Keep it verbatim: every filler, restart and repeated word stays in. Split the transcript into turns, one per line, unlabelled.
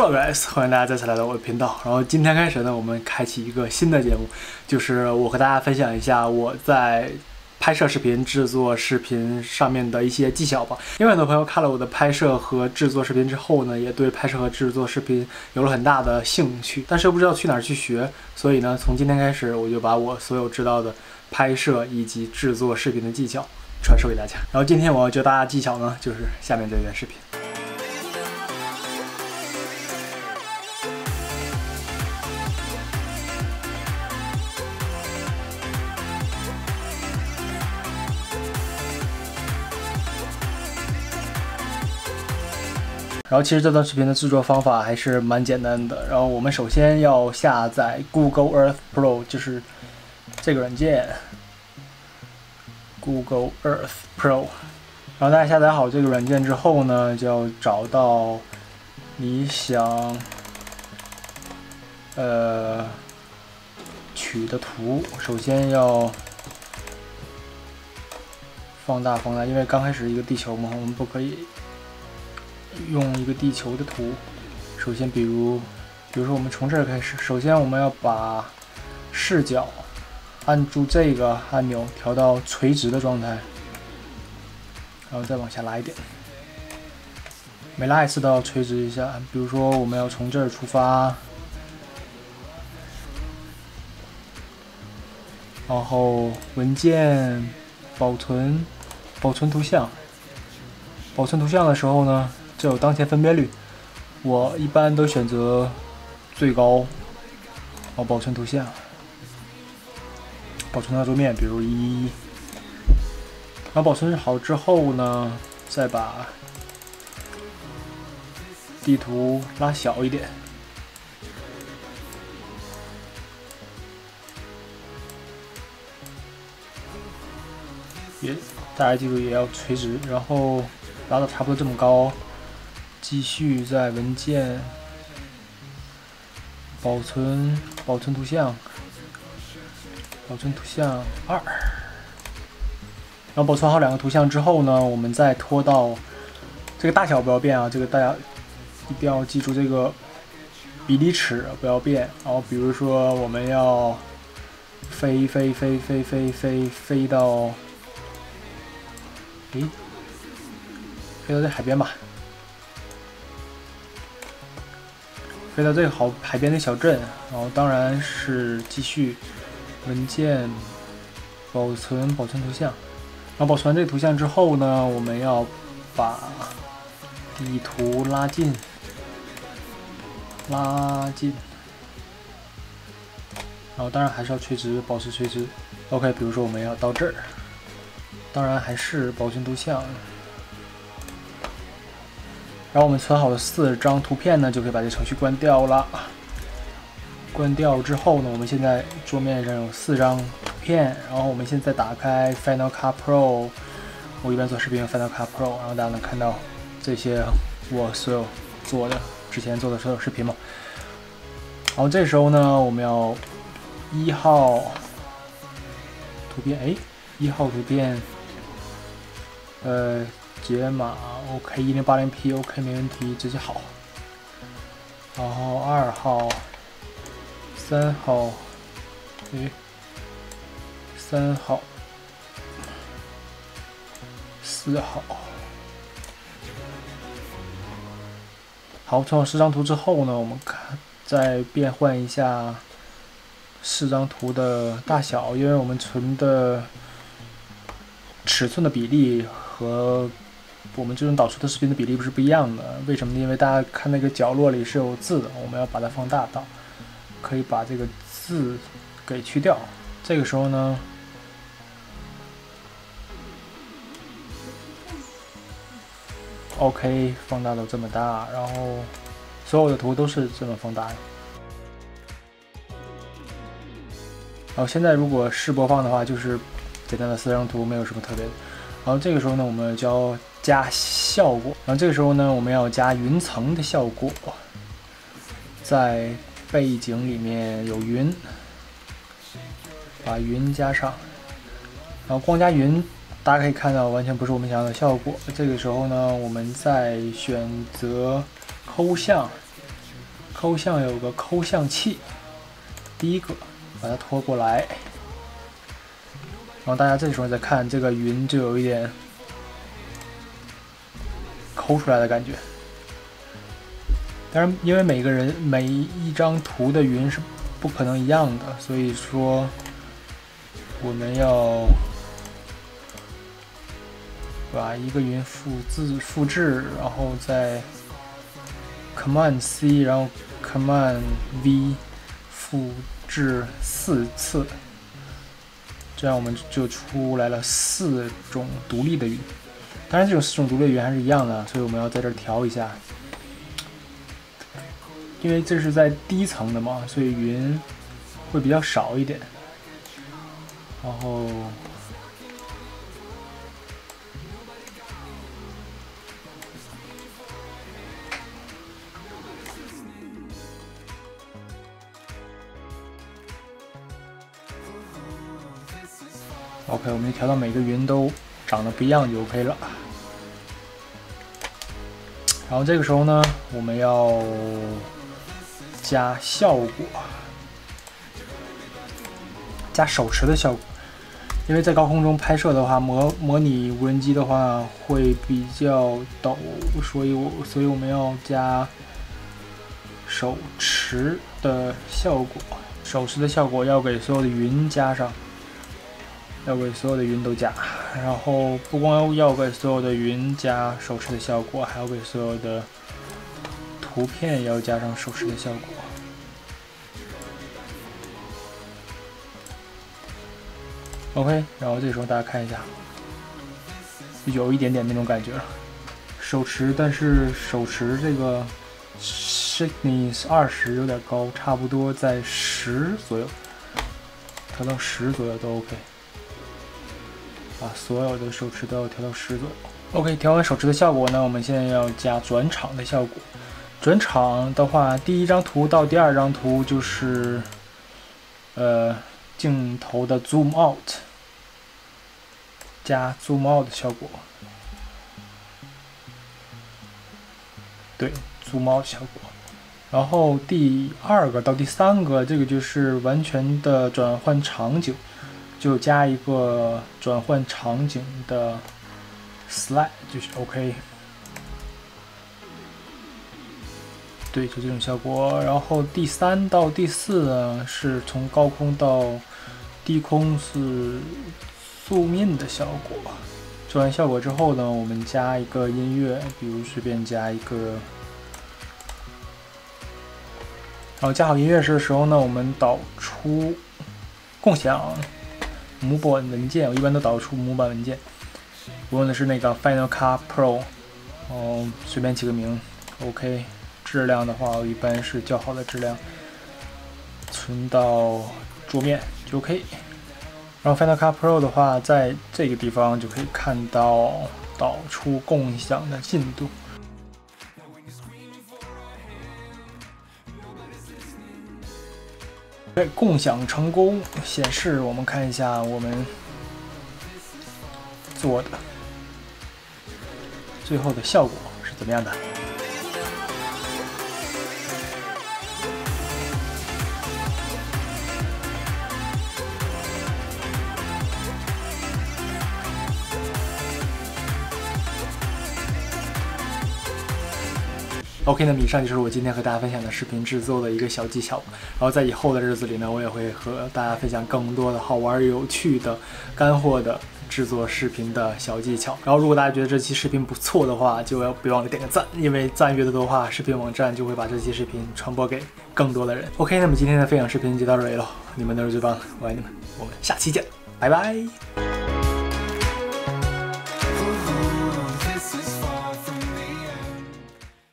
Hello guys， 欢迎大家再次来到我的频道。然后今天开始呢，我们开启一个新的节目，就是我和大家分享一下我在拍摄视频、制作视频上面的一些技巧吧。因为很多朋友看了我的拍摄和制作视频之后呢，也对拍摄和制作视频有了很大的兴趣，但是又不知道去哪儿去学，所以呢，从今天开始我就把我所有知道的拍摄以及制作视频的技巧传授给大家。然后今天我要教大家技巧呢，就是下面这段视频。然后其实这段视频的制作方法还是蛮简单的。然后我们首先要下载 Google Earth Pro， 就是这个软件 Google Earth Pro。然后大家下载好这个软件之后呢，就要找到你想呃取的图。首先要放大放大，因为刚开始一个地球嘛，我们不可以用一个地球的图。首先比如比如说我们从这儿开始，首先我们要把视角按住这个按钮调到垂直的状态，然后再往下拉一点，每拉一次都要垂直一下。比如说我们要从这儿出发，然后文件保存保存图像，保存图像的时候呢，这有当前分辨率，我一般都选择最高，然后保存图像，保存到桌面，比如一。然后保存好之后呢，再把地图拉小一点，也大家记住也要垂直，然后拉到差不多这么高。继续在文件保存保存图像，保存图像二。然后保存好两个图像之后呢，我们再拖到这个大小不要变啊，这个大家一定要记住这个比例尺不要变。然后比如说我们要飞飞飞飞飞飞飞到，诶，飞到这海边吧。飞到这个好海边的小镇，然后当然是继续文件保存保存图像。然后保存完这个图像之后呢，我们要把地图拉近，拉近，然后当然还是要垂直，保持垂直。OK， 比如说我们要到这儿，当然还是保存图像。然后我们存好的四张图片呢，就可以把这程序关掉了。关掉之后呢，我们现在桌面上有四张图片，然后我们现在打开 Final Cut Pro， 我一般做视频用 Final Cut Pro， 然后大家能看到这些我所有做的之前做的所有视频嘛。然后这时候呢，我们要一号图片，哎，一号图片，呃。解码 OK， 一零八零 P OK 没问题，直接好。然后二号、三号，诶，三号、四号。好，存好四张图之后呢，我们看再变换一下四张图的大小，因为我们存的尺寸的比例和我们这种导出的视频的比例不是不一样的。为什么呢？因为大家看那个角落里是有字的，我们要把它放大到，可以把这个字给去掉。这个时候呢，OK， 放大到这么大，然后所有的图都是这么放大的。然后现在如果试播放的话，就是简单的四张图，没有什么特别的。然后这个时候呢，我们就要加效果。然后这个时候呢，我们要加云层的效果，在背景里面有云，把云加上。然后光加云，大家可以看到完全不是我们想要的效果。这个时候呢，我们再选择抠像， 抽象有个抠像器，第一个把它拖过来，然后大家这时候再看这个云，就有一点抠出来的感觉。当然，因为每个人每一张图的云是不可能一样的，所以说我们要把一个云复制复制，然后再 Command C， 然后 Command V 复制四次，这样我们就出来了四种独立的云。当然，这种四种独立的云还是一样的，所以我们要在这儿调一下。因为这是在低层的嘛，所以云会比较少一点。然后，OK， 我们调到每个云都长得不一样就 OK 了。然后这个时候呢，我们要加效果，加手持的效果。因为在高空中拍摄的话，模模拟无人机的话会比较陡，所以我所以我们要加手持的效果。手持的效果要给所有的云加上，要给所有的云都加。然后不光要给所有的云加手持的效果，还要给所有的图片也要加上手持的效果。OK， 然后这时候大家看一下，有一点点那种感觉了。手持，但是手持这个 sharpness 二十有点高，差不多在十左右，调到十左右都 OK。把所有的手持都要调到十左右。OK， 调完手持的效果呢，我们现在要加转场的效果。转场的话，第一张图到第二张图就是，呃。镜头的 zoom out 加 zoom out 的效果，对 zoom out 效果。然后第二个到第三个，这个就是完全的转换场景，就加一个转换场景的 slide 就是 OK。对，就这种效果。然后第三到第四呢，是从高空到低空是素面的效果。做完效果之后呢，我们加一个音乐，比如随便加一个。然后加好音乐的时候呢，我们导出共享模板文件，我一般都导出模板文件。我用的是那个 Final Cut Pro， 哦，随便起个名 ，OK。质量的话，我一般是较好的质量，存到桌面就 OK。然后 Final Cut Pro 的话，在这个地方就可以看到导出共享的进度。对，共享成功显示，我们看一下我们做的最后的效果是怎么样的。OK， 那么以上就是我今天和大家分享的视频制作的一个小技巧。然后在以后的日子里呢，我也会和大家分享更多的好玩、有趣的、干货的制作视频的小技巧。然后如果大家觉得这期视频不错的话，就要别忘了点个赞，因为赞越多的话，视频网站就会把这期视频传播给更多的人。OK， 那么今天的分享视频就到这里了，你们都是最棒的，我爱你们，我们下期见，拜拜。